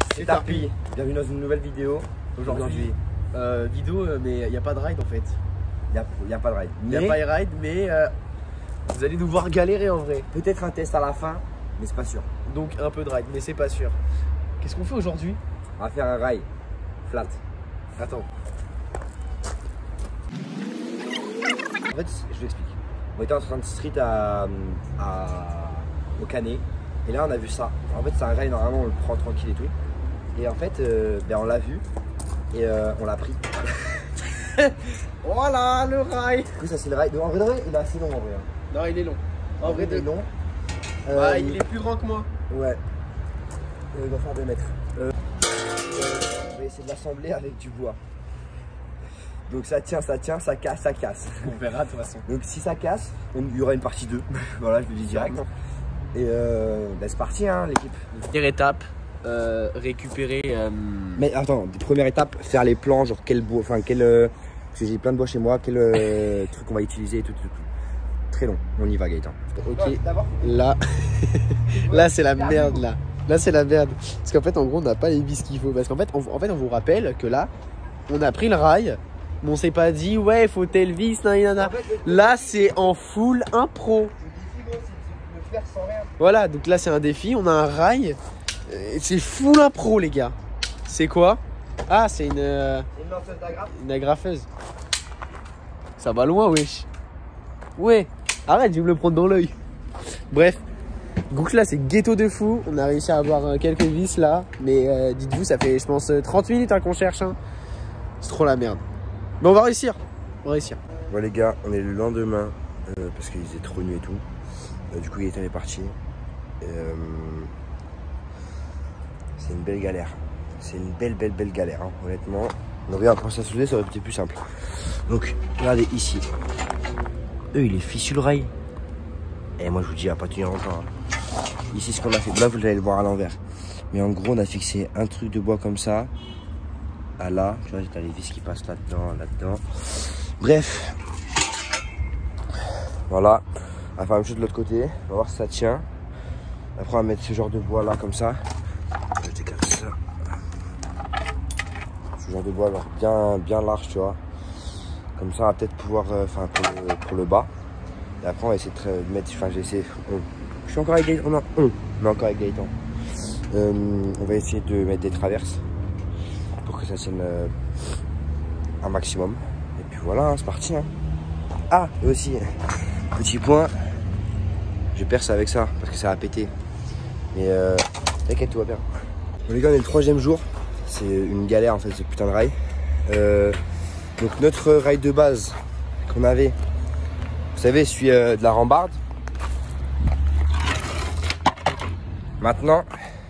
C'est Tarpi, bienvenue dans une nouvelle vidéo. Aujourd'hui, vidéo, mais il n'y a pas de ride en fait. il n'y a pas de ride. Il n'y a pas de ride, mais vous allez nous voir galérer en vrai. Peut-être un test à la fin, mais c'est pas sûr. Donc un peu de ride, mais c'est pas sûr. Qu'est-ce qu'on fait aujourd'hui? On va faire un rail flat. Attends. En fait, je vous explique. On était en train de street au Canet. Et là, on a vu ça. En fait, c'est un rail, normalement, on le prend tranquille et tout. Et en fait, on l'a vu. Et on l'a pris. Voilà le rail. Du coup, ça, c'est le rail. En vrai, il est assez long en vrai. Non, il est long. En vrai, il est long. Il est plus grand que moi. Ouais. Il doit faire 2 mètres. On va essayer de l'assembler avec du bois. Donc ça tient, ça casse, ça casse. On verra de toute façon. Donc si ça casse, il y aura une partie 2. Voilà, je le dis direct. Et c'est parti hein, l'équipe. Première étape, récupérer. Mais attends, première étape, faire les plans, genre quel bois, enfin quel. Parce que j'ai plein de bois chez moi, quel truc qu'on va utiliser et tout. Très long, on y va Gaëtan. Ok, là, là c'est la merde là. Là c'est la merde. Parce qu'en fait en gros on n'a pas les vis qu'il faut. Parce qu'en fait, on vous rappelle que là, on a pris le rail. Mais on s'est pas dit ouais faut tel vis, nanana. Là c'est en full impro. Voilà, donc là c'est un défi, on a un rail. C'est full impro les gars. C'est quoi? Ah c'est une agrafeuse. Ça va loin wesh. Ouais, arrête, je vais me le prendre dans l'œil. Bref, donc là c'est ghetto de fou. On a réussi à avoir quelques vis là. Mais dites-vous ça fait je pense 30 minutes hein, qu'on cherche hein. C'est trop la merde. Mais on va réussir. On va réussir. Bon les gars, on est le lendemain parce qu'il faisait trop nuit et tout. Du coup Gaëtan est parti. C'est une belle galère. C'est une belle galère hein, honnêtement. On aurait appris à soulever, ça aurait été plus simple. Donc regardez ici. Eux il est fichu le rail. Et moi je vous dis il va pas tenir longtemps. Hein. Ici ce qu'on a fait, là vous allez le voir à l'envers. Mais en gros on a fixé un truc de bois comme ça. À là, tu vois, t'as les vis qui passent là-dedans. Bref. Voilà. On va faire la même chose de l'autre côté. On va voir si ça tient. Après, on va mettre ce genre de bois là, comme ça. Je décale ça. Ce genre de bois alors, bien large, tu vois. Comme ça, on va peut-être pouvoir, enfin, pour le bas. Et après, on va essayer de mettre, enfin, j'ai essayé. Je suis encore avec Gaëtan. Non, mais encore avec Gaëtan. On va essayer de mettre des traverses. Pour que ça tienne un maximum. Et puis voilà, hein, c'est parti. Hein. Ah, et aussi, petit point, je perce avec ça parce que ça va péter. Mais t'inquiète, tout va bien. Bon, les gars, on est le 3e jour. C'est une galère en fait, ce putain de rail. Donc, notre rail de base qu'on avait, vous savez, celui de la rambarde. Maintenant,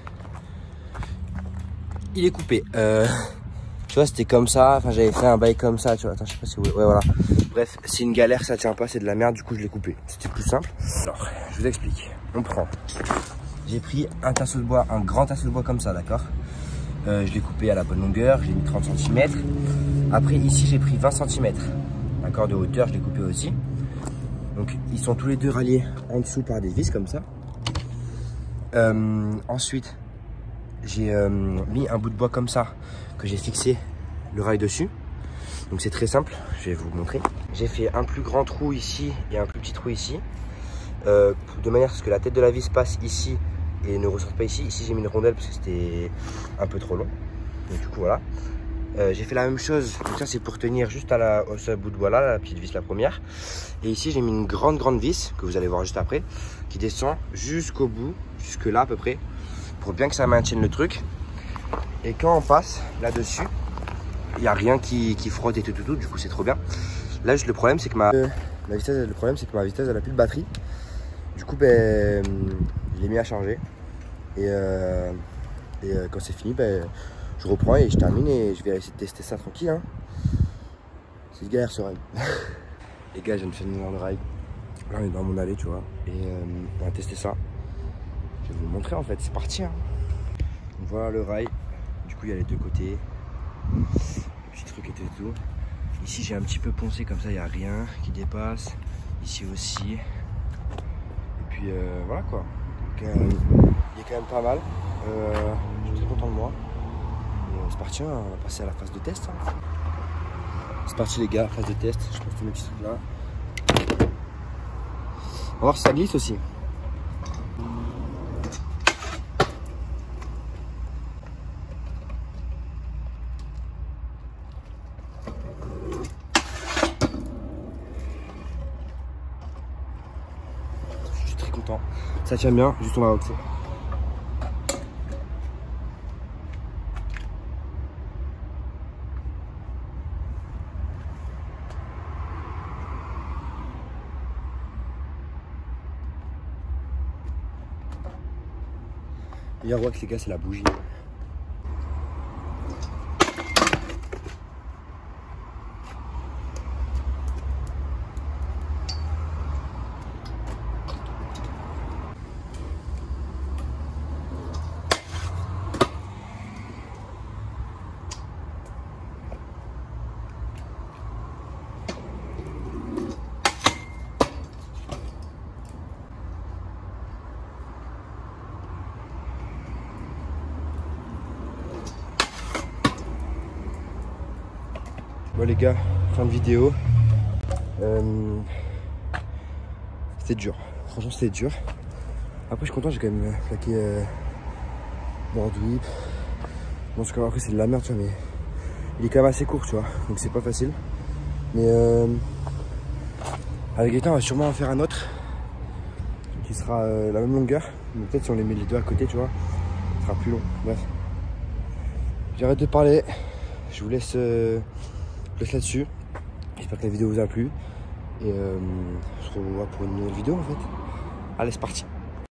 il est coupé. Tu vois, c'était comme ça. Enfin, j'avais fait un bail comme ça. Tu vois, attends, je sais pas si vous... Ouais, voilà. Bref, c'est une galère, ça tient pas, c'est de la merde. Du coup, je l'ai coupé. C'était plus simple. Alors, je vous explique. On prend. J'ai pris un tasseau de bois, un grand tasseau de bois comme ça, d'accord. Je l'ai coupé à la bonne longueur. J'ai mis 30 cm. Après, ici, j'ai pris 20 cm. D'accord, de hauteur, je l'ai coupé aussi. Donc, ils sont tous les deux ralliés en dessous par des vis comme ça. Ensuite, j'ai mis un bout de bois comme ça que j'ai fixé le rail dessus. Donc c'est très simple, je vais vous montrer. J'ai fait un plus grand trou ici et un plus petit trou ici, de manière à ce que la tête de la vis passe ici et ne ressorte pas ici. Ici j'ai mis une rondelle parce que c'était un peu trop long. Donc du coup voilà. J'ai fait la même chose, donc ça c'est pour tenir juste à ce bout de bois là, la petite vis la première. Et ici j'ai mis une grande vis que vous allez voir juste après, qui descend jusqu'au bout, jusque là à peu près, pour bien que ça maintienne le truc. Et quand on passe là-dessus, il n'y a rien qui frotte et tout, du coup c'est trop bien. Là juste le problème c'est que ma vitesse elle a plus de batterie. Du coup je l'ai mis à charger. Et quand c'est fini, je reprends et je termine et je vais essayer de tester ça tranquille. Hein. C'est une galère ce rail. Les gars, je viens de finir le rail. Là on est dans mon allée, tu vois. Et on va tester ça. Je vais vous le montrer en fait, c'est parti. Hein. Voilà le rail. Du coup il y a les deux côtés. Le petit truc et tout. Ici j'ai un petit peu poncé comme ça, il n'y a rien qui dépasse. Ici aussi. Et puis voilà quoi. Donc, il est quand même pas mal. Je suis très content de moi. c'est parti, hein, on va passer à la phase de test. Hein. C'est parti les gars, phase de test. Je pose tous mes petits trucs là. On va voir si ça glisse aussi. Je suis très content. Ça tient bien, juste on va oxer. Il y a un wax les gars, c'est la bougie. Bon les gars, fin de vidéo. C'était dur, franchement c'était dur. Après je suis content, j'ai quand même plaqué board whip. Bon ce après c'est de la merde tu vois, mais il est quand même assez court tu vois, donc c'est pas facile. Mais avec les temps on va sûrement en faire un autre qui sera la même longueur. Mais peut-être si on les met les deux à côté tu vois, ce sera plus long. Bref. J'arrête de parler, je vous laisse là-dessus. J'espère que la vidéo vous a plu. Et on se revoit pour une nouvelle vidéo en fait. Allez c'est parti.